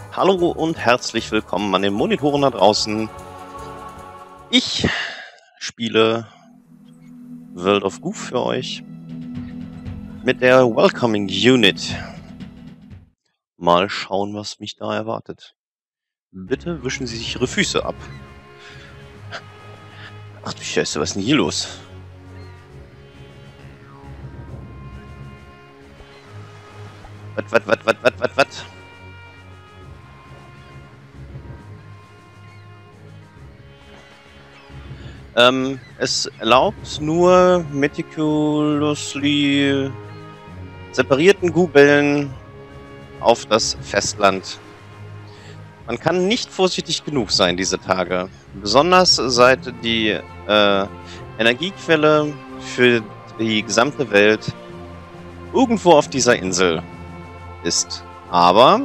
Hallo und herzlich willkommen an den Monitoren da draußen. Ich spiele World of Goo für euch mit der Welcoming Unit. Mal schauen, was mich da erwartet. Bitte wischen Sie sich Ihre Füße ab. Ach du Scheiße, was ist denn hier los? Was? Es erlaubt nur meticulously separierten Goo-Bällen auf das Festland. Man kann nicht vorsichtig genug sein diese Tage. Besonders seit die Energiequelle für die gesamte Welt irgendwo auf dieser Insel ist. Aber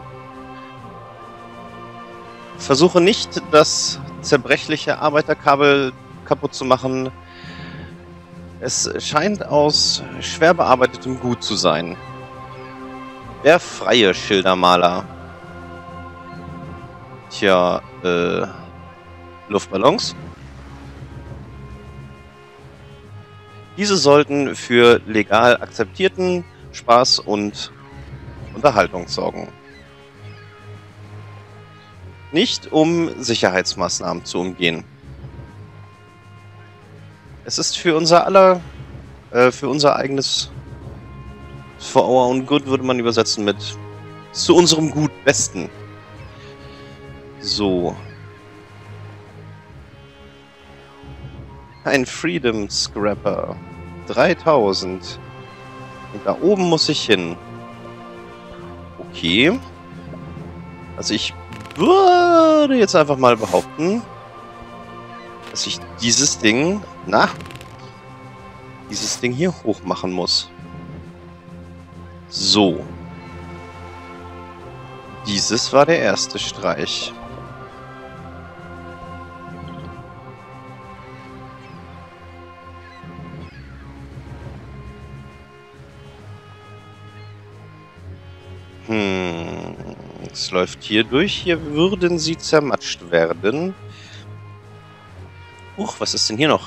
versuche nicht, das zerbrechliche Arbeiterkabel kaputt zu machen. Es scheint aus schwer bearbeitetem Gut zu sein. Der freie Schildermaler. Tja, Luftballons. Diese sollten für legal akzeptierten Spaß und Unterhaltung sorgen. Nicht um Sicherheitsmaßnahmen zu umgehen. Es ist für unser aller, für unser eigenes, for our own good würde man übersetzen mit zu unserem Gut Besten. So. Ein Freedom Scrapper. 3000. Und da oben muss ich hin. Okay. Also ich würde jetzt einfach mal behaupten, dass ich dieses Ding hier hoch machen muss. So. Dieses war der erste Streich. Es läuft hier durch. Hier würden sie zermatscht werden. Was ist denn hier noch?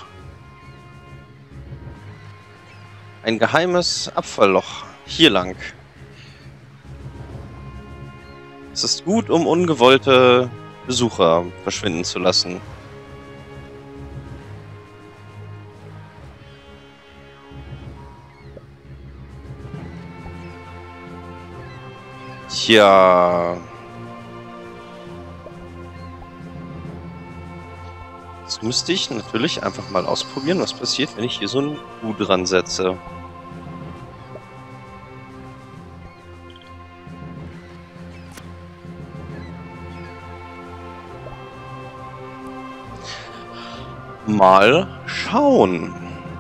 Ein geheimes Abfallloch. Hier lang. Es ist gut, um ungewollte Besucher verschwinden zu lassen. Tja. Jetzt müsste ich natürlich einfach mal ausprobieren, was passiert, wenn ich hier so ein U dran setze. Mal schauen,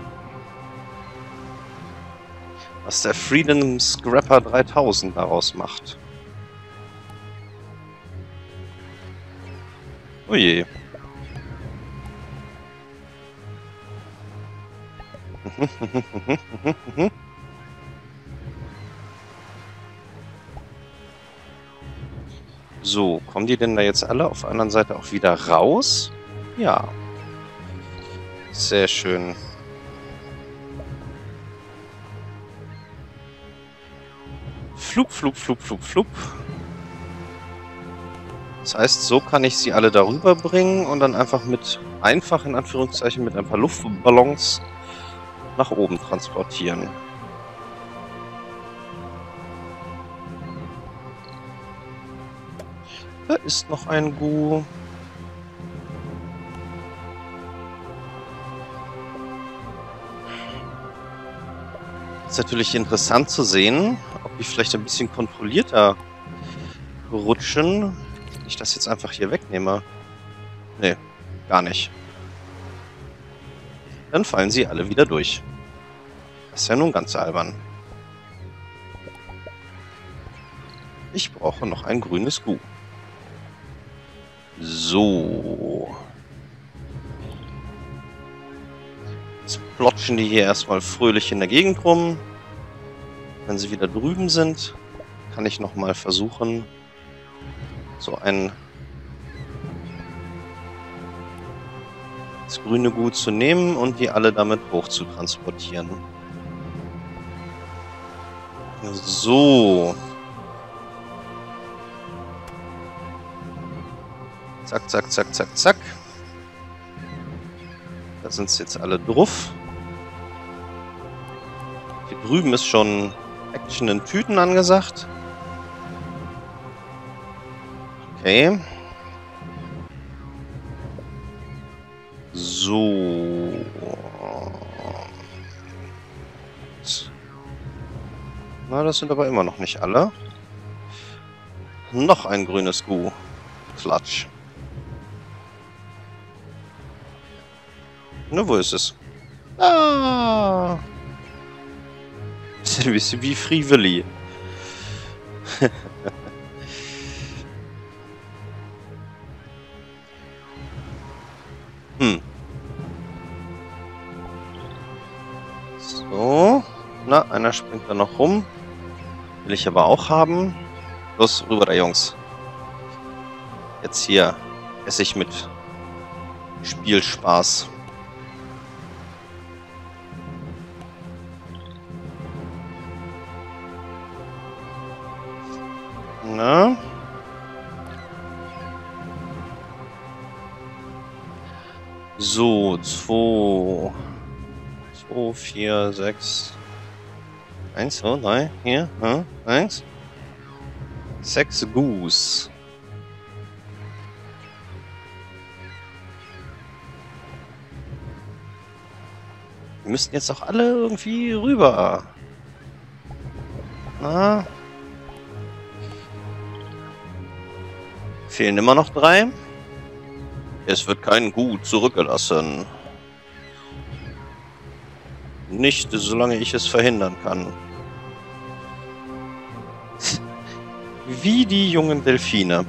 was der Freedom Scrapper 3000 daraus macht. Oh je. So, kommen die denn da jetzt alle auf der anderen Seite auch wieder raus? Ja. Sehr schön. Flug. Das heißt, so kann ich sie alle darüber bringen und dann einfach in Anführungszeichen mit ein paar Luftballons nach oben transportieren. Da ist noch ein Gu. Ist natürlich interessant zu sehen, ob die vielleicht ein bisschen kontrollierter rutschen. Wenn ich das jetzt einfach hier wegnehme. Nee, gar nicht. Dann fallen sie alle wieder durch. Das ist ja nun ganz albern. Ich brauche noch ein grünes Gu. So. Jetzt plotschen die hier erstmal fröhlich in der Gegend rum. Wenn sie wieder drüben sind, kann ich nochmal versuchen, so ein das grüne Gut zu nehmen und die alle damit hoch zu transportieren. So. Zack, zack, zack, zack, zack. Da sind sie jetzt alle drauf. Hier drüben ist schon Action in Tüten angesagt. Okay. So. Na, das sind aber immer noch nicht alle. Noch ein grünes Gu. Klatsch. Na, wo ist es? Ah! Das ist ein bisschen wie Free Willy. So. Na, einer springt da noch rum. Will ich aber auch haben. Los, rüber da, Jungs. Jetzt hier esse ich mit Spielspaß. Na? So, 2, 4, 6. 1, 2, 3, 4, 1. 6 Gus. Wir müssten jetzt auch alle irgendwie rüber. Na? Fehlen immer noch 3. Es wird kein Gut zurückgelassen. Nicht, solange ich es verhindern kann. Wie die jungen Delfine.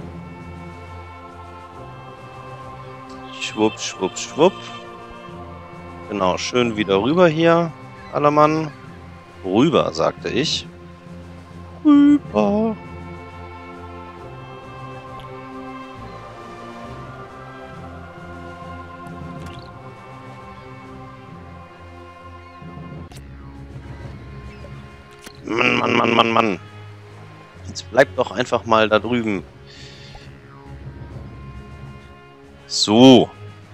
Schwupp, schwupp, schwupp. Genau, schön wieder rüber hier, aller Mann. Rüber, sagte ich. Rüber. Mann, Mann, Mann, Mann, Mann. Jetzt bleibt doch einfach mal da drüben. So.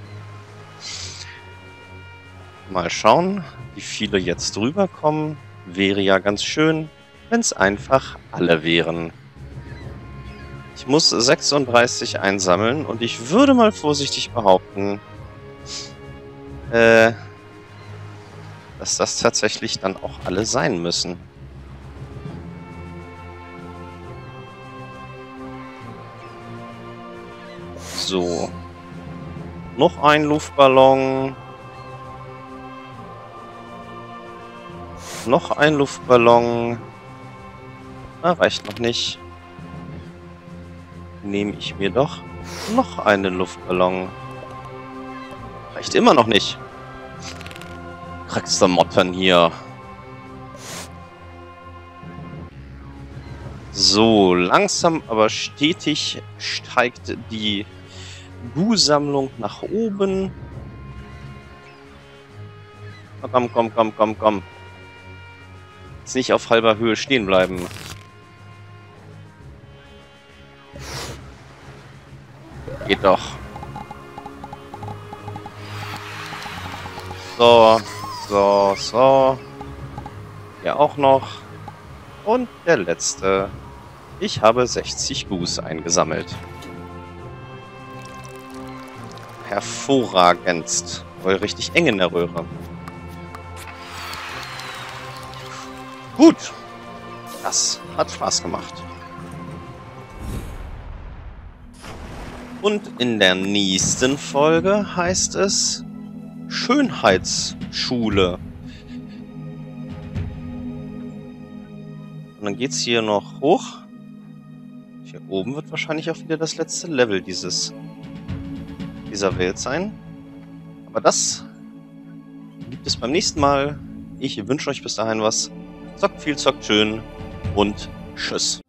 Mal schauen, wie viele jetzt rüberkommen. Wäre ja ganz schön, wenn es einfach alle wären. Ich muss 36 einsammeln und ich würde mal vorsichtig behaupten, dass das tatsächlich dann auch alle sein müssen. So. Noch ein Luftballon. Noch ein Luftballon. Na, reicht noch nicht. Nehme ich mir doch noch einen Luftballon. Reicht immer noch nicht. Mottern hier. So, langsam aber stetig steigt die Gu-Sammlung nach oben. Na, komm, komm, komm, komm, komm. Jetzt nicht auf halber Höhe stehen bleiben. Geht doch. So, so, so. Ja, auch noch. Und der letzte. Ich habe 60 Gus eingesammelt. Hervorragendst. Voll richtig eng in der Röhre. Gut. Das hat Spaß gemacht. Und in der nächsten Folge heißt es Schönheitsschule. Und dann geht's hier noch hoch. Hier oben wird wahrscheinlich auch wieder das letzte Level dieser Welt sein. Aber das gibt es beim nächsten Mal. Ich wünsche euch bis dahin was. Zockt viel, zockt schön und tschüss.